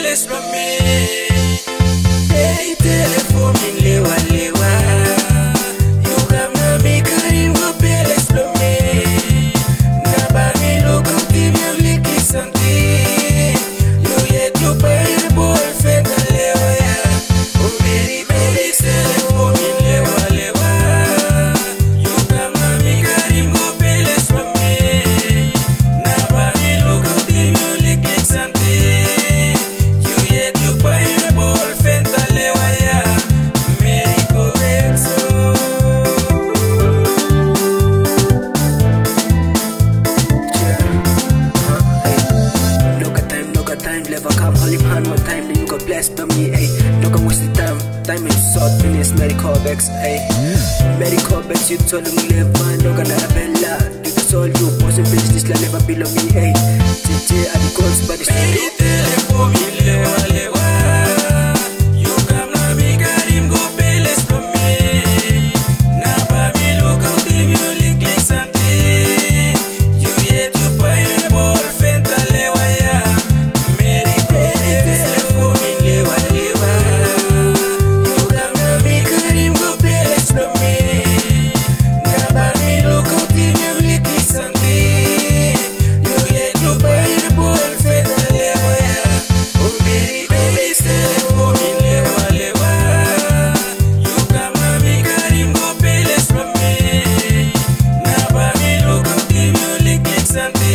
peles from me. Hey, telefomin lewa lewa. You got me carrying go peles from me. Naba mi look up the music something. You yet to buy the ball fed lewa ya. Oh Meri Meri telefomin lewa lewa. You got me carrying go peles from me. Naba mi look up the music something. You yet to buy the ball fed lewa ya. Meri Konxx. No got time, never come hold him hand one time, then you got blessed on me, ayy. No got waste the time is short, finish Meri Konxx, ayy. Meri Konxx, you told him live man, no gonna have a lot. Do this all you, boss and bitch, this will never below me, ayy. Jhay, I the goals, but it's Meri Telefomin lewa lewa. You come na me, got him go peles from me. Naba mi look out the music like something. You yet to buy the ball, fenta lewa ya. Meri telefomin lewa lewa. You come na me, got him go peles from me. Naba mi look out the music like something. You yet to buy the ball, fenta lewa ya. Oh Meri telefomin lewa lewa. You come na me, got him go peles from me. Naba mi look out the music like something.